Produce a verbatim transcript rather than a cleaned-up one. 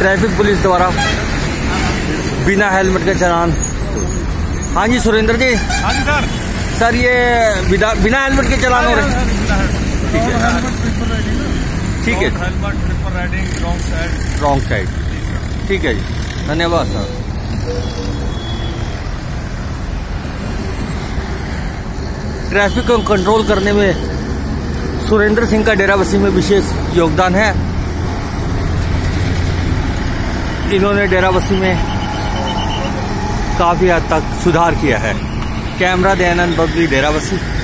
Traffic police द्वारा बिना helmet के चालान। हाँ जी सुरेंद्र जी। हाँ जी सर। सर ये बिना बिना हेलमेट के चालान हो रहे हैं? ठीक है ठीक है। Helmet triple riding wrong side. Wrong side. ठीक है जी, धन्यवाद सर। ट्रैफिक को कंट्रोल करने में सुरेंद्र सिंह का डेराबस्सी में विशेष योगदान है। इन्होंने डेराबस्सी में काफी हद तक सुधार किया है। कैमरा दयानंद बबली, डेराबस्सी।